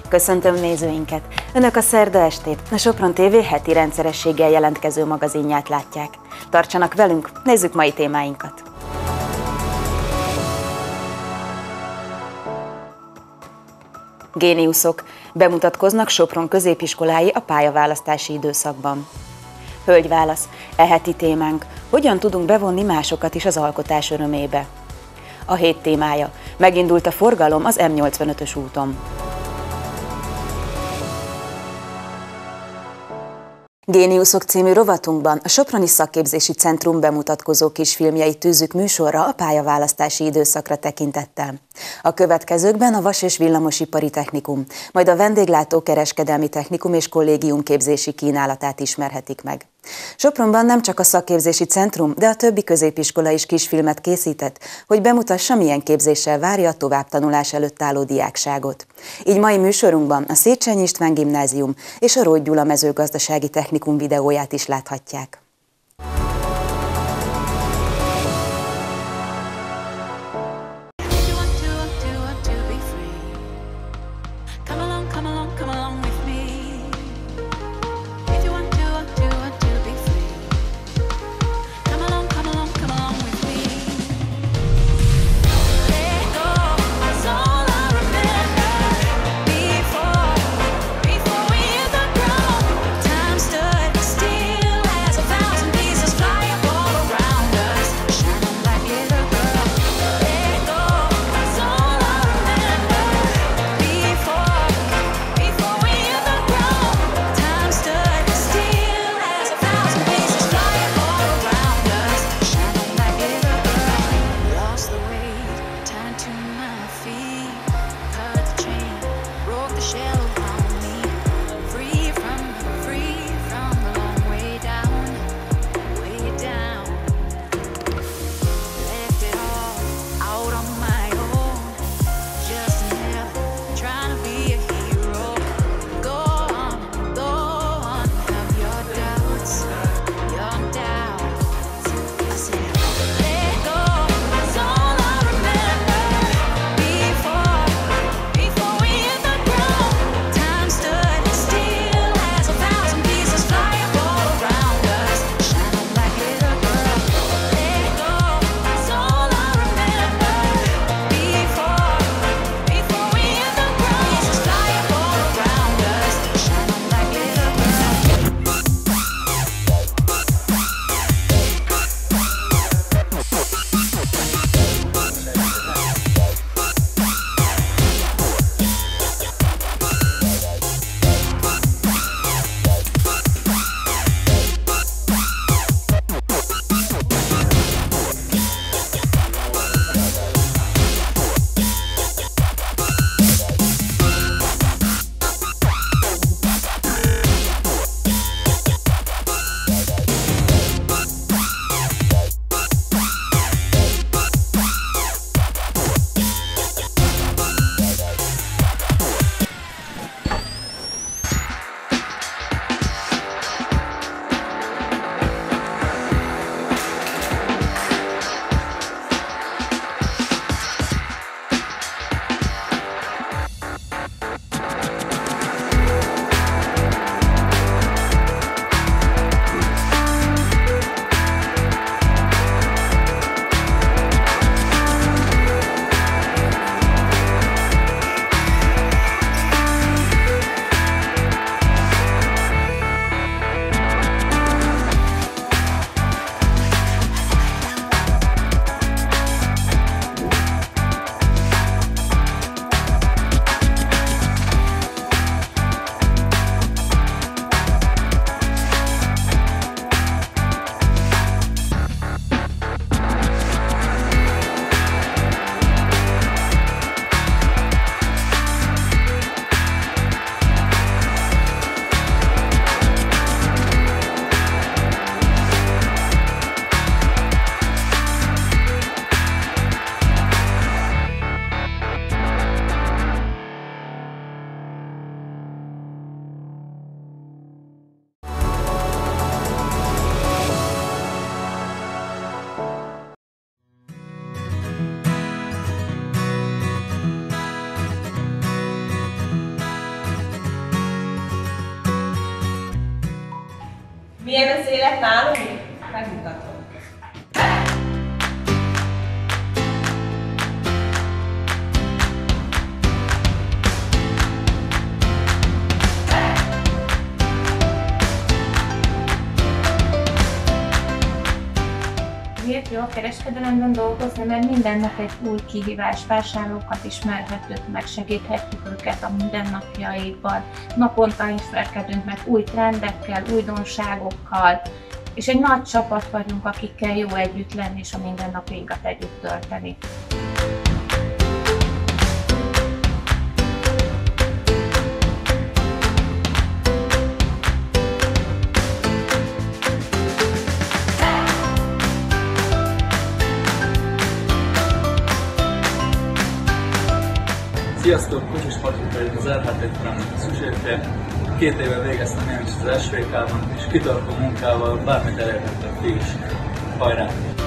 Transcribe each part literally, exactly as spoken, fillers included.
Köszöntöm nézőinket! Önök a szerda estét, a Sopron té vé heti rendszerességgel jelentkező magazinját látják. Tartsanak velünk, nézzük mai témáinkat! Géniuszok bemutatkoznak Sopron középiskolái a pályaválasztási időszakban. Hölgyválasz, e heti témánk, hogyan tudunk bevonni másokat is az alkotás örömébe. A hét témája, megindult a forgalom az M nyolcvanötös úton. Géniuszok című rovatunkban a Soproni Szakképzési Centrum bemutatkozó kisfilmjeit tűzzük műsorra a pályaválasztási időszakra tekintettel. A következőkben a Vas- és Villamosipari Technikum, majd a Vendéglátókereskedelmi Technikum és Kollégium képzési kínálatát ismerhetik meg. Sopronban nem csak a Szakképzési Centrum, de a többi középiskola is kisfilmet készített, hogy bemutassa, milyen képzéssel várja a továbbtanulás előtt álló diákságot. Így mai műsorunkban a Széchenyi István Gimnázium és a Róth Gyula Mezőgazdasági Technikum videóját is láthatják. As a Milyen az élet nálunk? Megmutatom. Miért jó a kereskedelemben dolgozni? Mert minden nap egy új kihívás, vásárlókat ismerhetünk meg, segíthetjük őket a mindennapjaikban. Naponta ismerkedünk meg új trendekkel, újdonságokkal, és egy nagy csapat vagyunk, akikkel jó együtt lenni és a mindennapjainkat együtt tölteni. Sziasztok, Kocsis Patrik vagyok, az er há té Trump szüzsérke. Két éve végeztem én is az es vé ká-ban, és kitartó munkával bármit elérhettek ti is. Hajrá!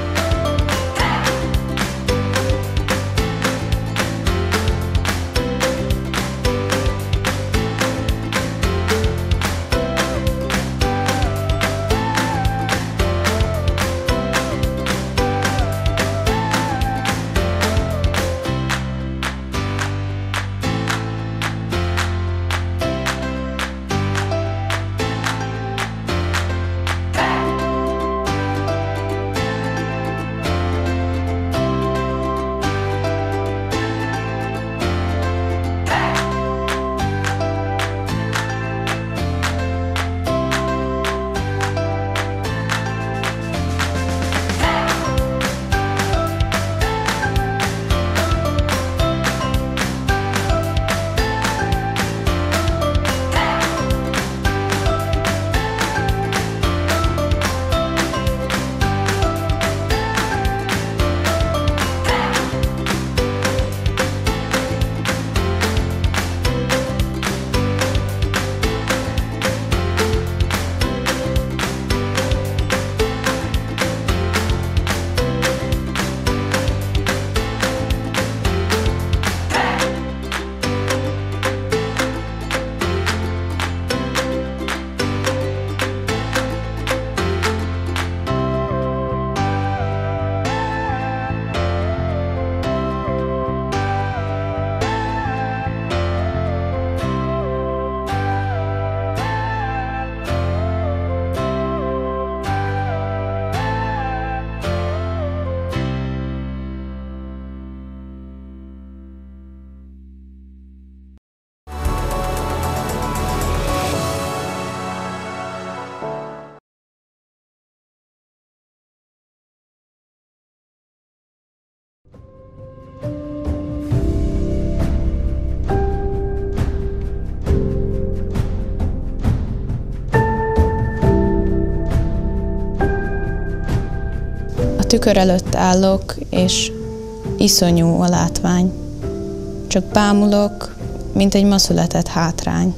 Tükör előtt állok, és iszonyú a látvány. Csak bámulok, mint egy ma született hátrány.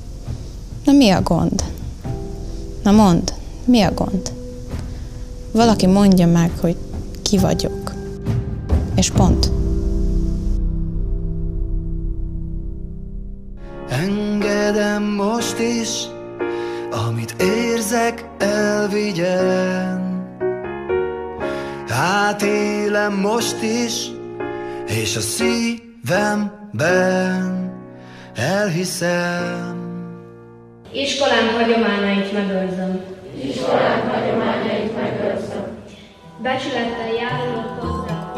Na mi a gond? Na mondd, mi a gond? Valaki mondja meg, hogy ki vagyok. És pont. Engedem most is, amit érzek, elvigyen. Átélem most is, és a szívemben elhiszem. Iskolánk hagyományait megőrzöm. Iskolánk hagyományait megőrzöm. Becsülettel járulok hozzá.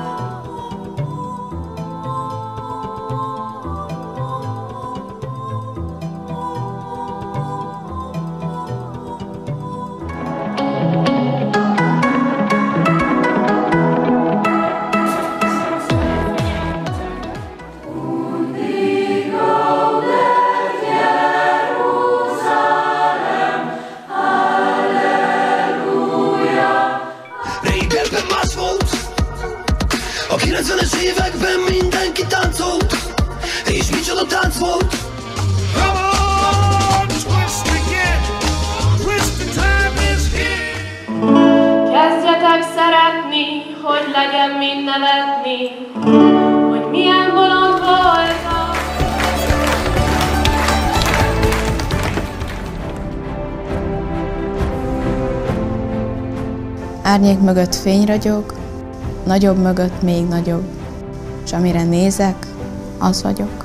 A kilencvenes években mindenki táncolt, és micsoda tánc volt. Come on, twist again, twist the time is here. Kezdjetek szeretni, hogy legyen mind nevetni, hogy milyen bolond voltam. Árnyék mögött fény ragyog, nagyobb mögött még nagyobb, és amire nézek, az vagyok.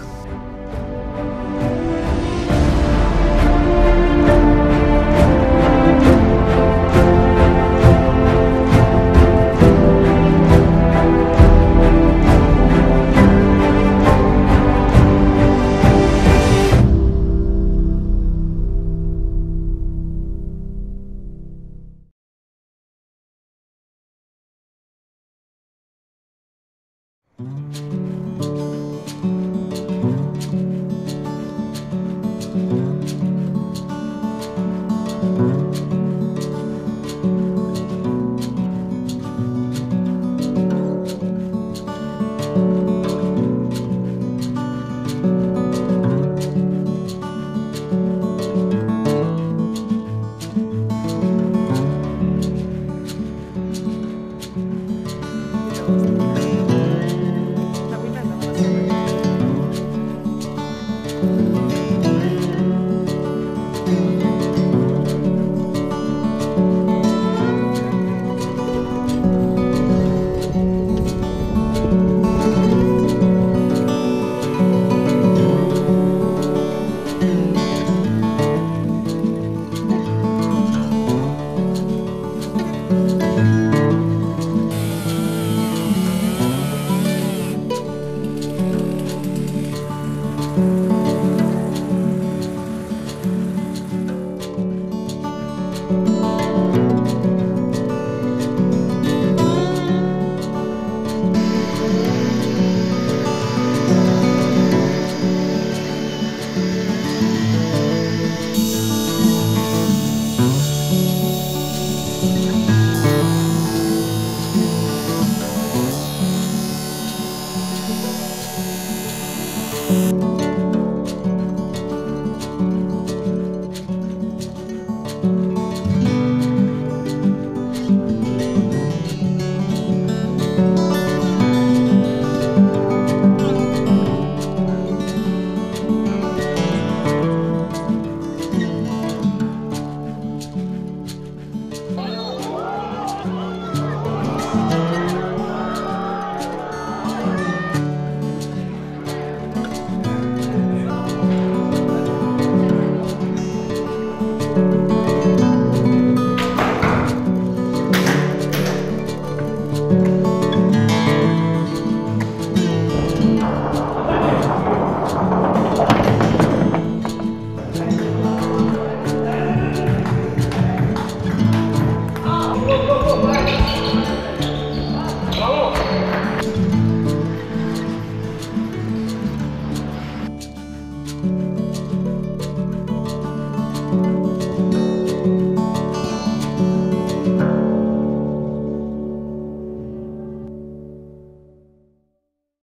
Thank you.